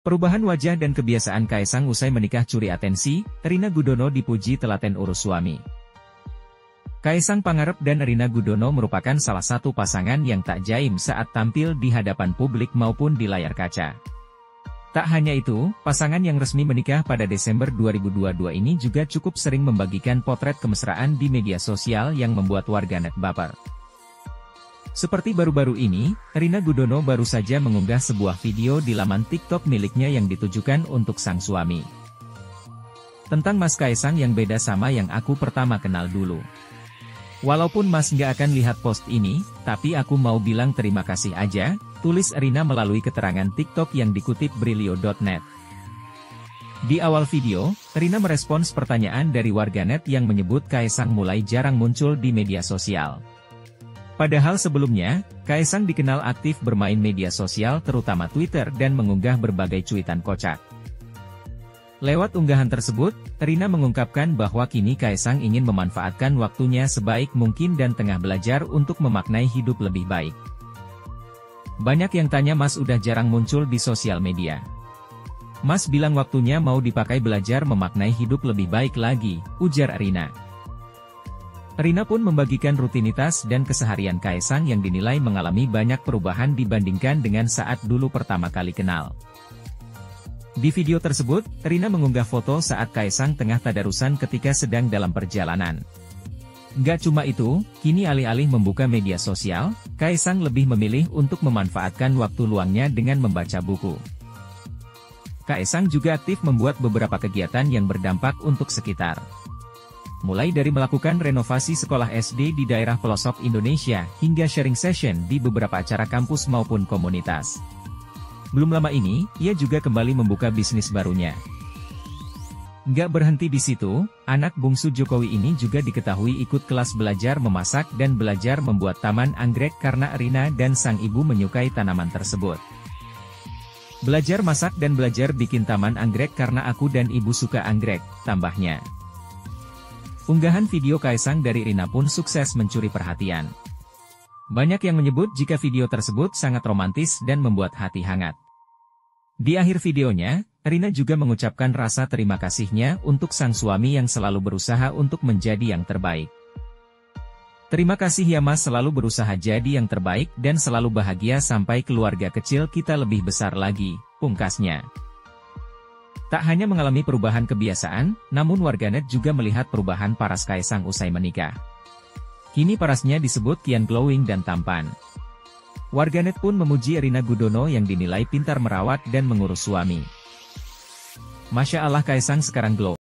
Perubahan wajah dan kebiasaan Kaesang usai menikah curi atensi, Rina Gudono dipuji telaten urus suami. Kaesang Pangarep dan Rina Gudono merupakan salah satu pasangan yang tak jaim saat tampil di hadapan publik maupun di layar kaca. Tak hanya itu, pasangan yang resmi menikah pada Desember 2022 ini juga cukup sering membagikan potret kemesraan di media sosial yang membuat warganet baper. Seperti baru-baru ini, Rina Gudono baru saja mengunggah sebuah video di laman TikTok miliknya yang ditujukan untuk sang suami. Tentang Mas Kaesang yang beda sama yang aku pertama kenal dulu. Walaupun Mas nggak akan lihat post ini, tapi aku mau bilang terima kasih aja, tulis Rina melalui keterangan TikTok yang dikutip Brilio.net. Di awal video, Rina merespons pertanyaan dari warganet yang menyebut Kaesang mulai jarang muncul di media sosial. Padahal sebelumnya, Kaesang dikenal aktif bermain media sosial terutama Twitter dan mengunggah berbagai cuitan kocak. Lewat unggahan tersebut, Rina mengungkapkan bahwa kini Kaesang ingin memanfaatkan waktunya sebaik mungkin dan tengah belajar untuk memaknai hidup lebih baik. Banyak yang tanya Mas udah jarang muncul di sosial media. Mas bilang waktunya mau dipakai belajar memaknai hidup lebih baik lagi, ujar Rina. Rina pun membagikan rutinitas dan keseharian Kaesang yang dinilai mengalami banyak perubahan dibandingkan dengan saat dulu pertama kali kenal. Di video tersebut, Rina mengunggah foto saat Kaesang tengah tadarusan ketika sedang dalam perjalanan. Gak cuma itu, kini alih-alih membuka media sosial, Kaesang lebih memilih untuk memanfaatkan waktu luangnya dengan membaca buku. Kaesang juga aktif membuat beberapa kegiatan yang berdampak untuk sekitar. Mulai dari melakukan renovasi sekolah SD di daerah pelosok Indonesia, hingga sharing session di beberapa acara kampus maupun komunitas. Belum lama ini, ia juga kembali membuka bisnis barunya. Nggak berhenti di situ, anak bungsu Jokowi ini juga diketahui ikut kelas belajar memasak dan belajar membuat taman anggrek karena Rina dan sang ibu menyukai tanaman tersebut. Belajar masak dan belajar bikin taman anggrek karena aku dan ibu suka anggrek, tambahnya. Unggahan video Kaesang dari Rina pun sukses mencuri perhatian. Banyak yang menyebut jika video tersebut sangat romantis dan membuat hati hangat. Di akhir videonya, Rina juga mengucapkan rasa terima kasihnya untuk sang suami yang selalu berusaha untuk menjadi yang terbaik. Terima kasih ya Mas, selalu berusaha jadi yang terbaik dan selalu bahagia sampai keluarga kecil kita lebih besar lagi, pungkasnya. Tak hanya mengalami perubahan kebiasaan, namun warganet juga melihat perubahan paras Kaesang usai menikah. Kini parasnya disebut kian glowing dan tampan. Warganet pun memuji Rina Gudono yang dinilai pintar merawat dan mengurus suami. Masya Allah, Kaesang sekarang glow.